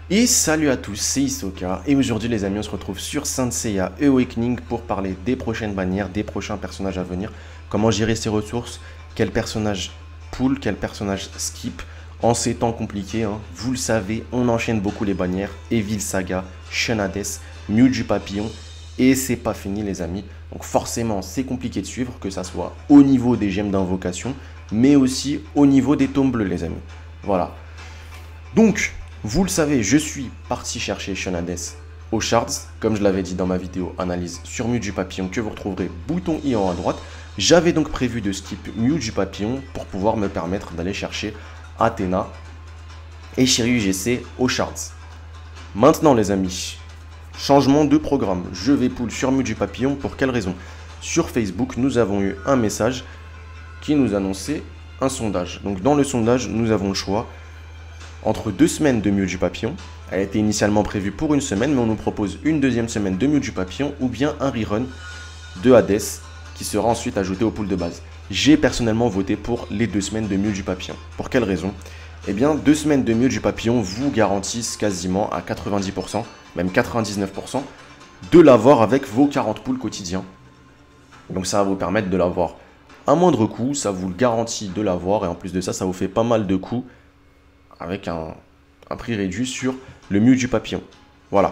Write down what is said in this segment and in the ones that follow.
Et salut à tous, c'est Hisoka, et aujourd'hui les amis on se retrouve sur Saint Seiya Awakening pour parler des prochaines bannières, des prochains personnages à venir, comment gérer ses ressources, quel personnage pull, quel personnage skip, en ces temps compliqués, hein. Vous le savez, on enchaîne beaucoup les bannières, Evil Saga, Shunades, Mew du Papillon, et c'est pas fini les amis, donc forcément c'est compliqué de suivre, que ça soit au niveau des gemmes d'invocation, mais aussi au niveau des tomes bleus les amis, voilà. Donc, vous le savez, je suis parti chercher Shunades aux shards, comme je l'avais dit dans ma vidéo analyse sur Mew du Papillon que vous retrouverez bouton I en haut à droite. J'avais donc prévu de skip Mew du Papillon pour pouvoir me permettre d'aller chercher Athena et Shiryu GC aux shards. Maintenant les amis, changement de programme, je vais pull sur Mew du Papillon. Pour quelle raison? Sur Facebook, nous avons eu un message qui nous annonçait un sondage. Donc dans le sondage, nous avons le choix entre 2 semaines de Mew du Papillon. Elle était initialement prévue pour une semaine, mais on nous propose une deuxième semaine de Mew du Papillon ou bien un rerun de Hades qui sera ensuite ajouté au pool de base. J'ai personnellement voté pour les 2 semaines de Mew du Papillon. Pour quelle raison? Eh bien, 2 semaines de Mew du Papillon vous garantissent quasiment à 90%, même 99%, de l'avoir avec vos 40 pools quotidiens. Donc ça va vous permettre de l'avoir à moindre coût, ça vous le garantit de l'avoir, et en plus de ça, ça vous fait pas mal de coups avec un prix réduit sur le Mew du Papillon. Voilà.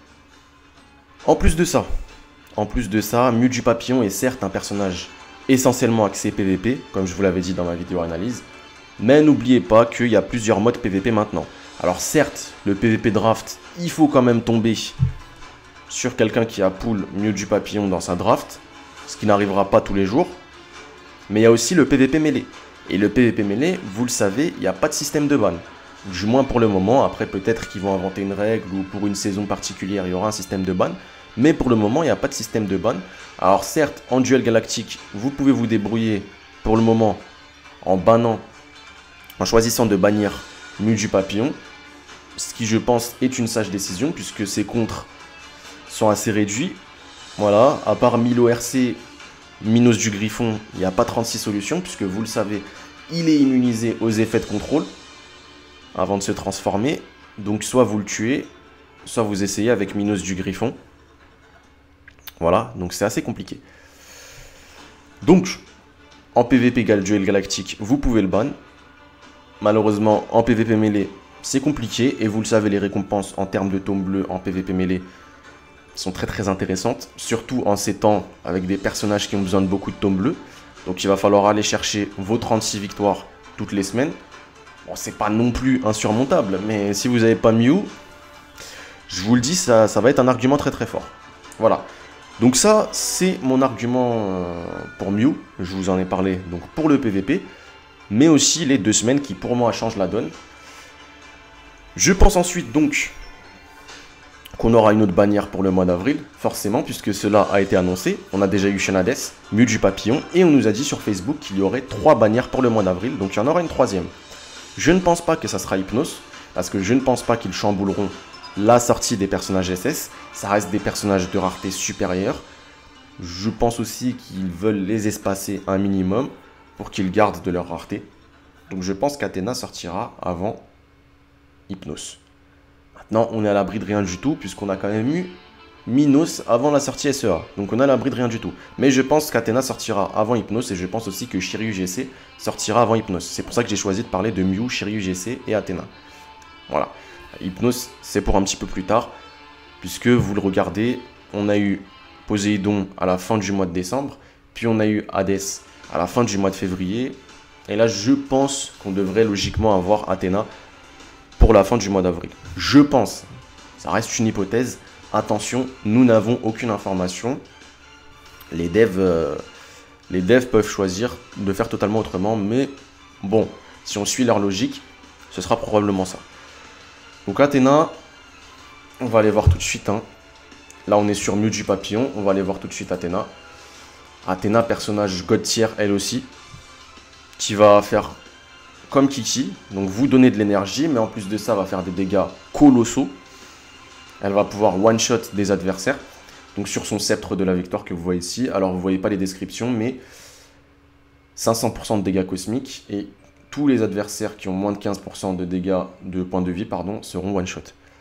En plus de ça, Mew du Papillon est certes un personnage essentiellement axé PVP, comme je vous l'avais dit dans ma vidéo analyse, mais n'oubliez pas qu'il y a plusieurs modes PVP maintenant. Alors certes, le PVP draft, il faut quand même tomber sur quelqu'un qui a pull Mew du Papillon dans sa draft, ce qui n'arrivera pas tous les jours, mais il y a aussi le PVP mêlé. Et le PVP mêlé, vous le savez, il n'y a pas de système de ban. Du moins pour le moment, après peut-être qu'ils vont inventer une règle ou pour une saison particulière il y aura un système de ban. Mais pour le moment il n'y a pas de système de ban. Alors certes en duel galactique vous pouvez vous débrouiller pour le moment en bannant, en choisissant de bannir Mew du Papillon. Ce qui je pense est une sage décision puisque ses contres sont assez réduits. Voilà, à part Milo RC, Minos du Griffon, il n'y a pas 36 solutions puisque vous le savez il est immunisé aux effets de contrôle avant de se transformer. Donc soit vous le tuez, soit vous essayez avec Minos du Griffon. Voilà, donc c'est assez compliqué. Donc, en PVP duel galactique, vous pouvez le ban. Malheureusement, en PVP mêlé, c'est compliqué. Et vous le savez, les récompenses en termes de tomes bleus en PVP mêlé sont très intéressantes. Surtout en ces temps avec des personnages qui ont besoin de beaucoup de tomes bleus. Donc il va falloir aller chercher vos 36 victoires toutes les semaines. Bon, c'est pas non plus insurmontable, mais si vous n'avez pas Mew, je vous le dis, ça va être un argument très fort. Voilà. Donc ça, c'est mon argument pour Mew. Je vous en ai parlé donc pour le PVP, mais aussi les 2 semaines qui pour moi changent la donne. Je pense ensuite donc qu'on aura une autre bannière pour le mois d'avril, forcément, puisque cela a été annoncé. On a déjà eu Shunades, Mew du Papillon, et on nous a dit sur Facebook qu'il y aurait 3 bannières pour le mois d'avril, donc il y en aura une 3e. Je ne pense pas que ça sera Hypnos, parce que je ne pense pas qu'ils chambouleront la sortie des personnages SS. Ça reste des personnages de rareté supérieure. Je pense aussi qu'ils veulent les espacer un minimum pour qu'ils gardent de leur rareté. Donc je pense qu'Athena sortira avant Hypnos. Maintenant, on est à l'abri de rien du tout, puisqu'on a quand même eu Minos avant la sortie SEA. Donc on est à l'abri de rien du tout. Mais je pense qu'Athena sortira avant Hypnos, et je pense aussi que Shiryu GC sortira avant Hypnos. C'est pour ça que j'ai choisi de parler de Mew, Shiryu GC et Athena. Voilà. Hypnos, c'est pour un petit peu plus tard, puisque vous le regardez, on a eu Poséidon à la fin du mois de décembre, puis on a eu Hades à la fin du mois de février, et là je pense qu'on devrait logiquement avoir Athena pour la fin du mois d'avril. Je pense, ça reste une hypothèse, attention, nous n'avons aucune information, les devs peuvent choisir de faire totalement autrement, mais bon, si on suit leur logique, ce sera probablement ça. Donc Athena, on va aller voir tout de suite. Hein. Là, on est sur Mew du Papillon. On va aller voir tout de suite Athena. Athena, personnage God tier, elle aussi. Qui va faire comme Kiki. Donc vous donner de l'énergie. Mais en plus de ça, elle va faire des dégâts colossaux. Elle va pouvoir one-shot des adversaires. Donc sur son sceptre de la victoire que vous voyez ici. Alors vous ne voyez pas les descriptions. Mais 500% de dégâts cosmiques. Et tous les adversaires qui ont moins de 15% de dégâts de points de vie seront one-shot.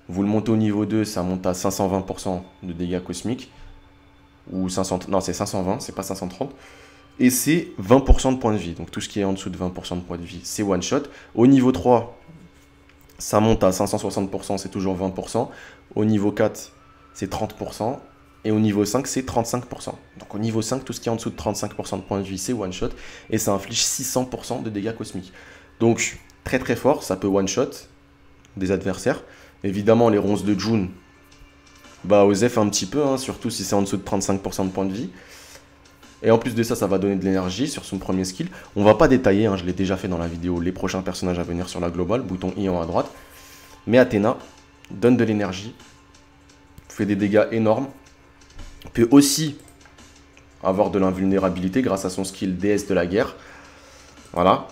Vous le montez au niveau 2, ça monte à 520% de dégâts cosmiques. Ou 500, non, c'est 520, c'est pas 530. Et c'est 20% de points de vie. Donc tout ce qui est en dessous de 20% de points de vie, c'est one shot. Au niveau 3, ça monte à 560%, c'est toujours 20%. Au niveau 4, c'est 30%. Et au niveau 5, c'est 35%. Donc au niveau 5, tout ce qui est en dessous de 35% de points de vie, c'est one shot. Et ça inflige 600% de dégâts cosmiques. Donc très très fort, ça peut one shot des adversaires. Évidemment, les ronces de June, bah osef un petit peu, hein, surtout si c'est en dessous de 35% de points de vie. Et en plus de ça, ça va donner de l'énergie sur son premier skill. On va pas détailler, hein, je l'ai déjà fait dans la vidéo, les prochains personnages à venir sur la globale, bouton I en haut à droite. Mais Athéna donne de l'énergie, fait des dégâts énormes, peut aussi avoir de l'invulnérabilité grâce à son skill déesse de la guerre. Voilà.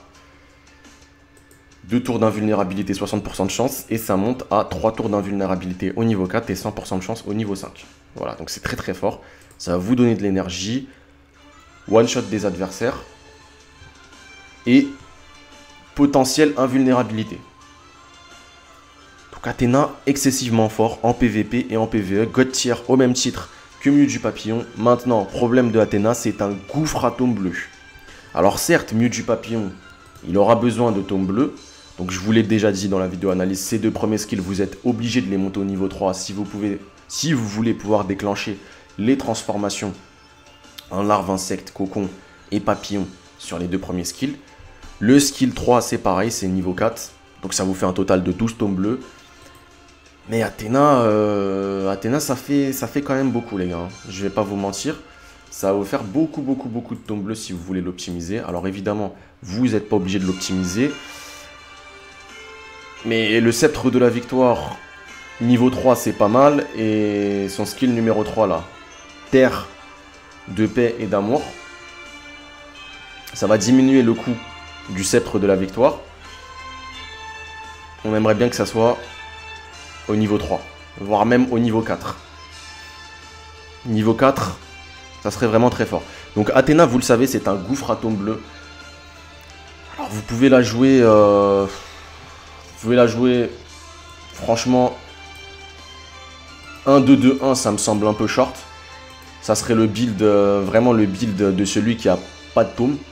2 tours d'invulnérabilité, 60% de chance, et ça monte à 3 tours d'invulnérabilité au niveau 4 et 100% de chance au niveau 5. Voilà, donc c'est très très fort. Ça va vous donner de l'énergie, one-shot des adversaires, et potentielle invulnérabilité. Donc Athéna, excessivement fort en PVP et en PVE, God tier au même titre que Mew du Papillon. Maintenant, problème de Athéna, c'est un gouffre à tome bleu. Alors certes, Mew du Papillon, il aura besoin de tome bleu. Donc je vous l'ai déjà dit dans la vidéo analyse, ces 2 premiers skills, vous êtes obligé de les monter au niveau 3 si vous voulez pouvoir déclencher les transformations en larve, insecte, cocon et papillon sur les 2 premiers skills. Le skill 3, c'est pareil, c'est niveau 4. Donc ça vous fait un total de 12 tomes bleus. Mais Athéna, ça fait quand même beaucoup les gars. Je vais pas vous mentir. Ça va vous faire beaucoup de tomes bleus si vous voulez l'optimiser. Alors évidemment, vous n'êtes pas obligé de l'optimiser. Mais le sceptre de la victoire, niveau 3, c'est pas mal. Et son skill numéro 3 là, terre de paix et d'amour, ça va diminuer le coût du sceptre de la victoire. On aimerait bien que ça soit au niveau 3, voire même au niveau 4. Niveau 4, ça serait vraiment très fort. Donc Athéna, vous le savez, c'est un gouffre atome bleu. Alors vous pouvez la jouer... franchement, 1-2-2-1, ça me semble un peu short. Ça serait le build, vraiment le build de celui qui a pas de tome.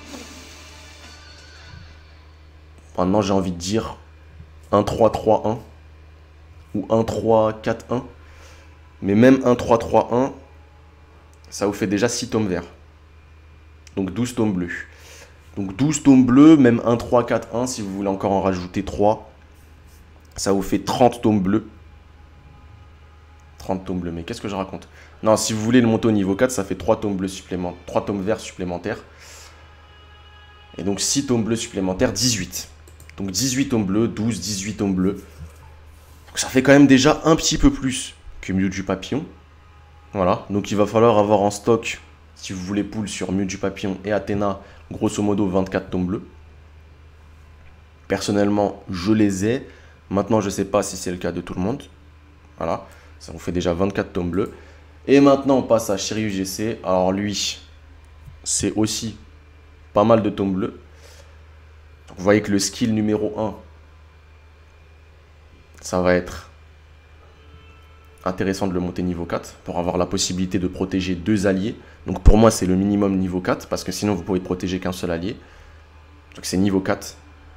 Maintenant, j'ai envie de dire 1-3-3-1 ou 1-3-4-1. Mais même 1-3-3-1, ça vous fait déjà 6 tomes verts. Donc 12 tomes bleus. Donc 12 tomes bleus, même 1-3-4-1, si vous voulez encore en rajouter 3. Ça vous fait 30 tomes bleus. 30 tomes bleus, mais qu'est-ce que je raconte? Non, si vous voulez le monter au niveau 4, ça fait 3 tomes bleus supplémentaires, 3 tomes verts supplémentaires. Et donc 6 tomes bleus supplémentaires, 18. Donc 18 tomes bleus, 12, 18 tomes bleus. Donc ça fait quand même déjà un petit peu plus que Mew du Papillon. Voilà, donc il va falloir avoir en stock, si vous voulez pull sur Mew du Papillon et Athéna, grosso modo 24 tomes bleus. Personnellement, je les ai. Maintenant, je ne sais pas si c'est le cas de tout le monde. Voilà, ça vous fait déjà 24 tomes bleus. Et maintenant, on passe à Shiryu GC. Alors lui, c'est aussi pas mal de tomes bleus. Donc, vous voyez que le skill numéro 1, ça va être intéressant de le monter niveau 4 pour avoir la possibilité de protéger 2 alliés. Donc pour moi, c'est le minimum niveau 4 parce que sinon, vous pouvez protéger qu'un seul allié. Donc c'est niveau 4.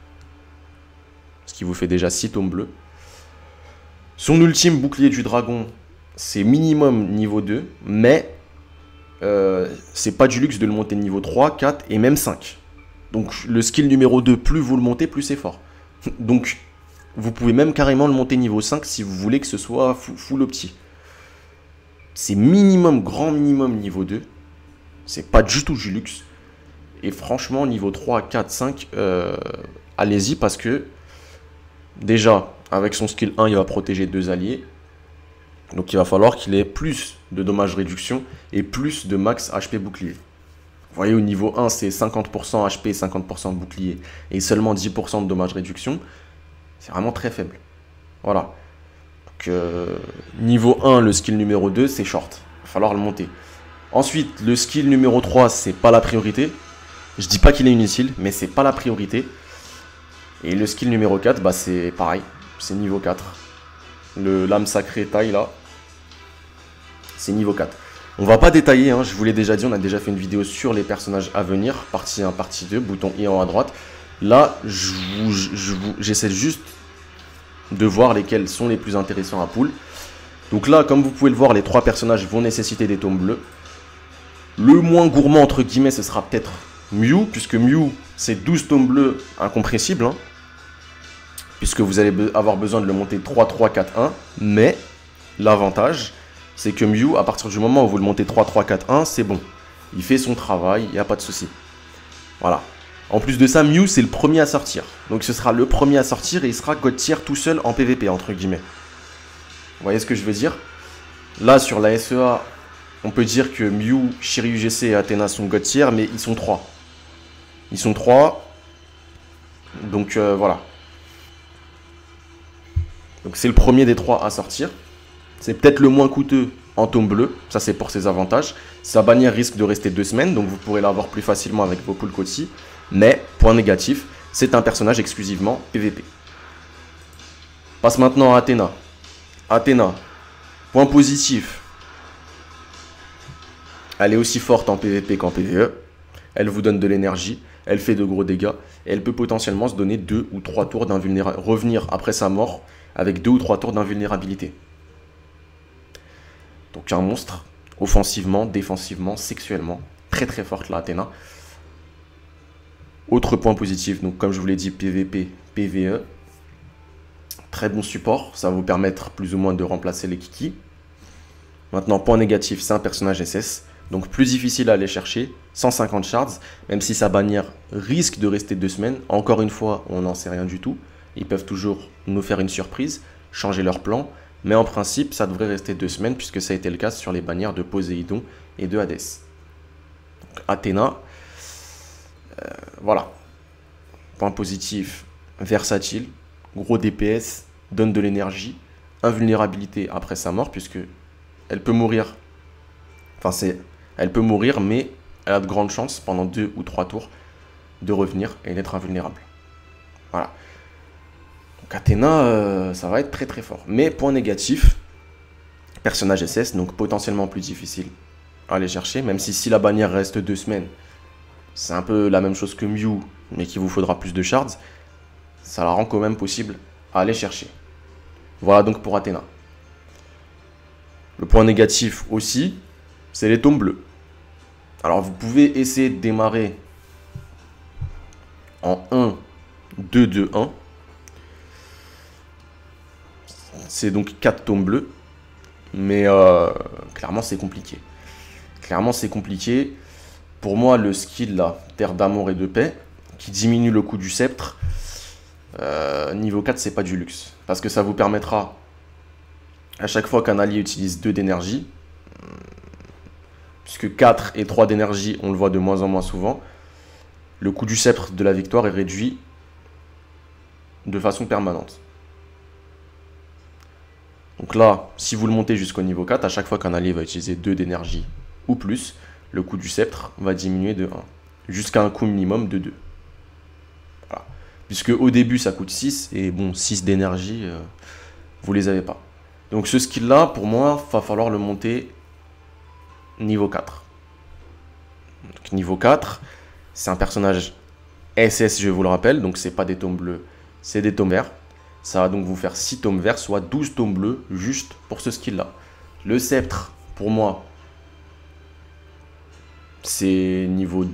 Ce qui vous fait déjà 6 tomes bleus. Son ultime bouclier du dragon, c'est minimum niveau 2, mais c'est pas du luxe de le monter niveau 3, 4 et même 5. Donc le skill numéro 2, plus vous le montez, plus c'est fort. Donc vous pouvez même carrément le monter niveau 5 si vous voulez que ce soit full opti. C'est minimum, grand minimum niveau 2. C'est pas du tout du luxe. Et franchement, niveau 3, 4, 5, allez-y parce que déjà, avec son skill 1, il va protéger 2 alliés. Donc il va falloir qu'il ait plus de dommages réduction et plus de max HP bouclier. Vous voyez, au niveau 1, c'est 50% HP et 50% de bouclier et seulement 10% de dommages réduction. C'est vraiment très faible. Voilà. Donc niveau 1, le skill numéro 2, c'est short. Il va falloir le monter. Ensuite, le skill numéro 3, c'est pas la priorité. Je dis pas qu'il est inutile, mais c'est pas la priorité. Et le skill numéro 4, bah, c'est pareil. C'est niveau 4. l'âme sacrée taille là, c'est niveau 4. On va pas détailler, hein, je vous l'ai déjà dit, on a déjà fait une vidéo sur les personnages à venir, partie 1, partie 2, bouton I en haut à droite. Là, j'essaie juste de voir lesquels sont les plus intéressants à pool. Donc là, comme vous pouvez le voir, les 3 personnages vont nécessiter des tomes bleus. Le moins gourmand, entre guillemets, ce sera peut-être Mew, puisque Mew, c'est 12 tomes bleus incompressibles, hein, puisque vous allez avoir besoin de le monter 3-3-4-1. Mais l'avantage, c'est que Mew, à partir du moment où vous le montez 3-3-4-1, c'est bon. Il fait son travail, il n'y a pas de souci. Voilà. En plus de ça, Mew, c'est le premier à sortir. Donc ce sera le premier à sortir et il sera God tier tout seul en PVP, entre guillemets. Vous voyez ce que je veux dire? Là, sur la SEA, on peut dire que Mew, Shiryu GC et Athéna sont God tier, mais ils sont 3. Ils sont 3. Donc voilà. Donc c'est le premier des 3 à sortir. C'est peut-être le moins coûteux en tome bleu. Ça, c'est pour ses avantages. Sa bannière risque de rester 2 semaines, donc vous pourrez l'avoir plus facilement avec vos pools Kotsi. Mais, point négatif, c'est un personnage exclusivement PVP. Passe maintenant à Athéna. Athéna, point positif. Elle est aussi forte en PVP qu'en PVE. Elle vous donne de l'énergie. Elle fait de gros dégâts. Et elle peut potentiellement se donner 2 ou 3 tours d'invulnérabilité. Revenir après sa mort avec 2 ou 3 tours d'invulnérabilité. Donc un monstre, offensivement, défensivement, sexuellement. Très très forte la Athéna. Autre point positif, donc comme je vous l'ai dit, PVP, PVE. Très bon support, ça va vous permettre plus ou moins de remplacer les Kiki. Maintenant, point négatif, c'est un personnage SS. Donc plus difficile à aller chercher, 150 shards, même si sa bannière risque de rester 2 semaines. Encore une fois, on n'en sait rien du tout. Ils peuvent toujours nous faire une surprise, changer leur plan. Mais en principe, ça devrait rester 2 semaines, puisque ça a été le cas sur les bannières de Poséidon et de Hadès. Donc, Athéna, voilà. Point positif, versatile, gros DPS, donne de l'énergie, invulnérabilité après sa mort, puisque elle peut mourir. Enfin, elle peut mourir, mais elle a de grandes chances pendant 2 ou 3 tours de revenir et d'être invulnérable. Voilà. Donc Athéna, ça va être très très fort. Mais point négatif, personnage SS, donc potentiellement plus difficile à aller chercher, même si la bannière reste 2 semaines, c'est un peu la même chose que Mew, mais qu'il vous faudra plus de shards, ça la rend quand même possible à aller chercher. Voilà donc pour Athéna. Le point négatif aussi, c'est les tomes bleus. Alors vous pouvez essayer de démarrer en 1, 2, 2, 1. C'est donc 4 tomes bleus. Mais clairement c'est compliqué. Clairement c'est compliqué. Pour moi le skill là, Terre d'amour et de paix, qui diminue le coût du sceptre, niveau 4 c'est pas du luxe. Parce que ça vous permettra, à chaque fois qu'un allié utilise 2 d'énergie, puisque 4 et 3 d'énergie, on le voit de moins en moins souvent, le coût du sceptre de la victoire est réduit de façon permanente. Donc là, si vous le montez jusqu'au niveau 4, à chaque fois qu'un allié va utiliser 2 d'énergie ou plus, le coût du sceptre va diminuer de 1, jusqu'à un coût minimum de 2. Voilà. Puisque au début, ça coûte 6, et bon, 6 d'énergie, vous les avez pas. Donc ce skill-là, pour moi, va falloir le monter niveau 4. Donc, niveau 4, c'est un personnage SS, je vous le rappelle, donc c'est pas des tomes bleus, c'est des tomes verts. Ça va donc vous faire 6 tomes verts, soit 12 tomes bleus, juste pour ce skill-là. Le sceptre, pour moi, c'est niveau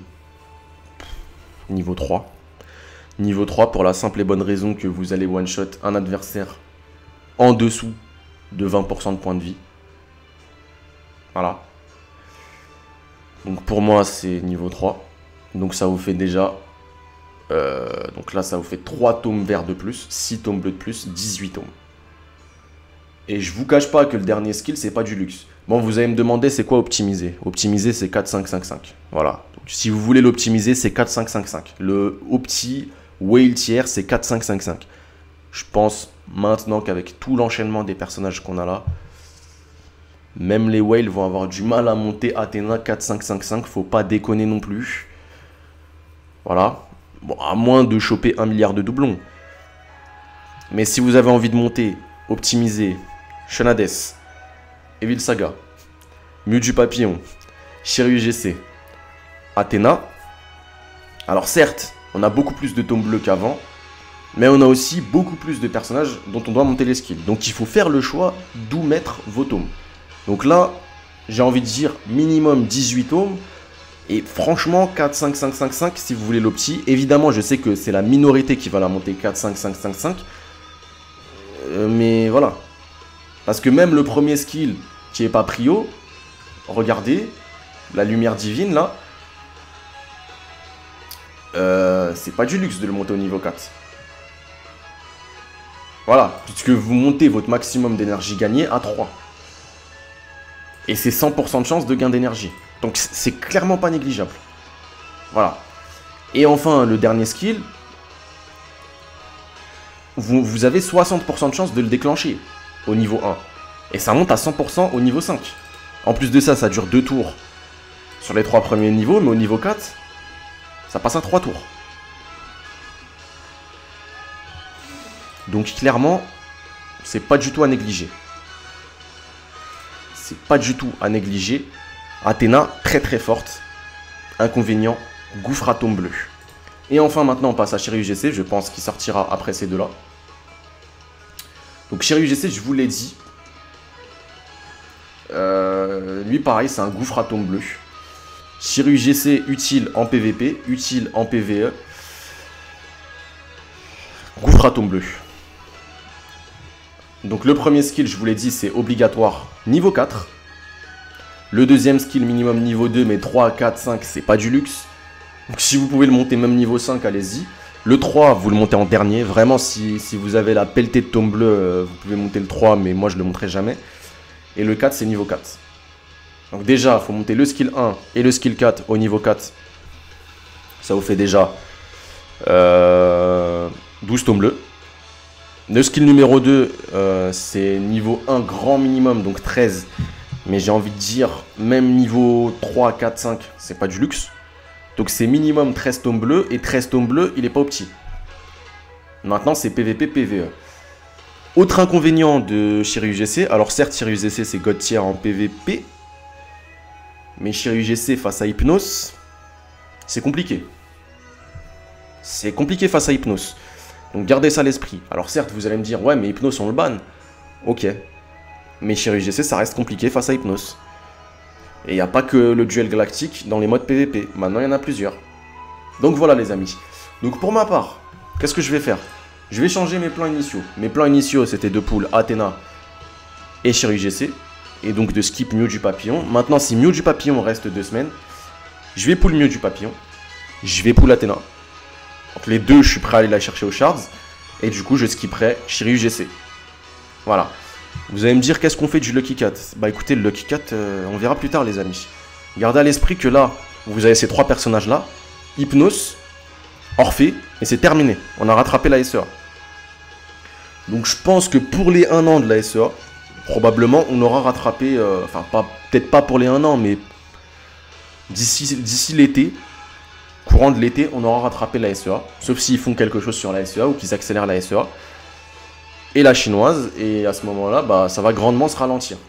3. Niveau 3 pour la simple et bonne raison que vous allez one-shot un adversaire en dessous de 20% de points de vie. Voilà. Donc pour moi, c'est niveau 3. Donc ça vous fait déjà... donc là, ça vous fait 3 tomes verts de plus, 6 tomes bleus de plus, 18 tomes. Et je vous cache pas que le dernier skill, c'est pas du luxe. Bon, vous allez me demander, c'est quoi optimiser? Optimiser, c'est 4-5-5-5. Voilà. Donc, si vous voulez l'optimiser, c'est 4-5-5-5. Le opti whale tier, c'est 4-5-5-5. Je pense maintenant qu'avec tout l'enchaînement des personnages qu'on a là, même les whales vont avoir du mal à monter Athéna 4-5-5-5. Faut pas déconner non plus. Voilà. Bon, à moins de choper 1 milliard de doublons. Mais si vous avez envie de monter, optimiser Shenades, Evil Saga, Mew du Papillon, Shiryu GC, Athéna. Alors certes, on a beaucoup plus de tomes bleus qu'avant, mais on a aussi beaucoup plus de personnages dont on doit monter les skills. Donc il faut faire le choix d'où mettre vos tomes. Donc là, j'ai envie de dire minimum 18 tomes. Et franchement, 4, 5, 5, 5, 5, si vous voulez l'opti. Évidemment, je sais que c'est la minorité qui va la monter 4, 5, 5, 5, 5. Mais voilà. Parce que même le premier skill qui est pas prio, regardez, la lumière divine là, c'est pas du luxe de le monter au niveau 4. Voilà, puisque vous montez votre maximum d'énergie gagnée à 3. Et c'est 100% de chance de gain d'énergie. Donc c'est clairement pas négligeable. Voilà. Et enfin, le dernier skill, vous avez 60% de chance de le déclencher au niveau 1. Et ça monte à 100% au niveau 5. En plus de ça, ça dure 2 tours sur les 3 premiers niveaux, mais au niveau 4, ça passe à 3 tours. Donc clairement, c'est pas du tout à négliger. C'est pas du tout à négliger. Athéna, très très forte. Inconvénient, gouffre atome bleu. Et enfin, maintenant, on passe à Shiryu GC. Je pense qu'il sortira après ces deux-là. Donc Shiryu GC, je vous l'ai dit. Lui, pareil, c'est un gouffre atome bleu. Shiryu GC, utile en PVP, utile en PVE. Gouffre atome bleu. Donc le premier skill, je vous l'ai dit, c'est obligatoire niveau 4. Le deuxième skill minimum niveau 2, mais 3, 4, 5, c'est pas du luxe. Donc si vous pouvez le monter même niveau 5, allez-y. Le 3, vous le montez en dernier. Vraiment, si vous avez la pelletée de tome bleu, vous pouvez monter le 3, mais moi je le monterai jamais. Et le 4, c'est niveau 4. Donc déjà, il faut monter le skill 1 et le skill 4 au niveau 4. Ça vous fait déjà 12 tomes bleus. Le skill numéro 2, c'est niveau 1 grand minimum, donc 13. Mais j'ai envie de dire, même niveau 3, 4, 5, c'est pas du luxe. Donc c'est minimum 13 tomes bleus, et 13 tomes bleus, il n'est pas opti. Maintenant, c'est PVP, PVE. Autre inconvénient de Shiryu GC, alors certes, Shiryu GC, c'est God tier en PVP. Mais Shiryu GC face à Hypnos, c'est compliqué. C'est compliqué face à Hypnos. Donc gardez ça à l'esprit. Alors certes, vous allez me dire, ouais, mais Hypnos, on le banne. Ok. Mais Shiryu GC, ça reste compliqué face à Hypnos. Et il n'y a pas que le duel galactique dans les modes PVP. Maintenant, il y en a plusieurs. Donc voilà, les amis. Donc pour ma part, qu'est-ce que je vais faire? Je vais changer mes plans initiaux. Mes plans initiaux, c'était de pool Athéna et Shiryu GC. Et donc de skip Mew du Papillon. Maintenant, si Mew du Papillon reste 2 semaines, je vais pull Mew du Papillon. Je vais pull Athéna. Donc les deux, je suis prêt à aller la chercher aux shards. Et du coup, je skipperai Shiryu GC. Voilà. Vous allez me dire, qu'est-ce qu'on fait du Lucky Cat? Bah écoutez, le Lucky Cat, on verra plus tard, les amis. Gardez à l'esprit que là, vous avez ces 3 personnages-là. Hypnos, Orphée, et c'est terminé. On a rattrapé la SEA. Donc je pense que pour les 1 an de la SEA, probablement, on aura rattrapé, enfin, peut-être pas pour les 1 an, mais d'ici l'été, courant de l'été, on aura rattrapé la SEA. Sauf s'ils font quelque chose sur la SEA ou qu'ils accélèrent la SEA. Et la chinoise, et à ce moment-là, bah, ça va grandement se ralentir.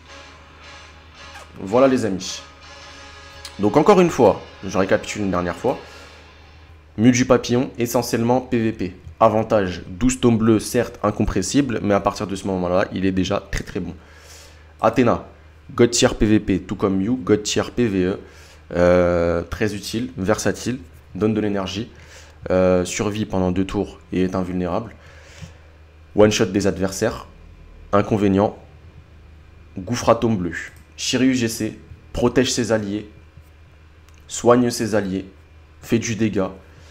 Voilà les amis. Donc encore une fois, je récapitule une dernière fois. Mew du Papillon, essentiellement PVP. Avantage, 12 tomes bleus, certes incompressible, mais à partir de ce moment-là, il est déjà très très bon. Athéna, God tier PVP, tout comme Mew, God tier PVE. Très utile, versatile, donne de l'énergie. Survit pendant 2 tours et est invulnérable. One-shot des adversaires. Inconvénient, gouffre atome bleu. Shiryu GC, protège ses alliés, soigne ses alliés, fait du dégât.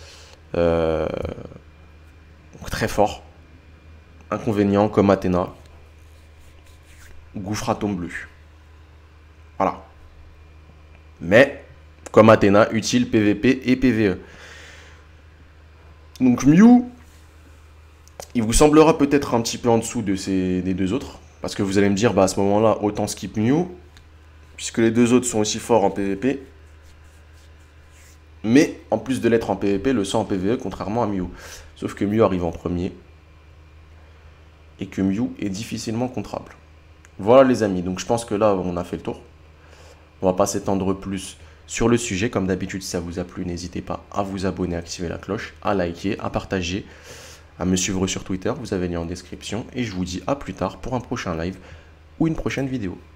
Très fort. Inconvénient comme Athéna. Gouffre atome bleu. Voilà. Mais, comme Athéna, utile PVP et PVE. Donc Mew, il vous semblera peut-être un petit peu en dessous de des 2 autres. Parce que vous allez me dire, bah à ce moment-là, autant skip Mew. Puisque les 2 autres sont aussi forts en PVP. Mais, en plus de l'être en PVP, le sent en PVE, contrairement à Mew. Sauf que Mew arrive en premier. Et que Mew est difficilement contrable. Voilà les amis, donc je pense que là on a fait le tour. On va pas s'étendre plus sur le sujet. Comme d'habitude, si ça vous a plu, n'hésitez pas à vous abonner, à activer la cloche, à liker, à partager, à me suivre sur Twitter. Vous avez le lien en description. Et je vous dis à plus tard pour un prochain live ou une prochaine vidéo.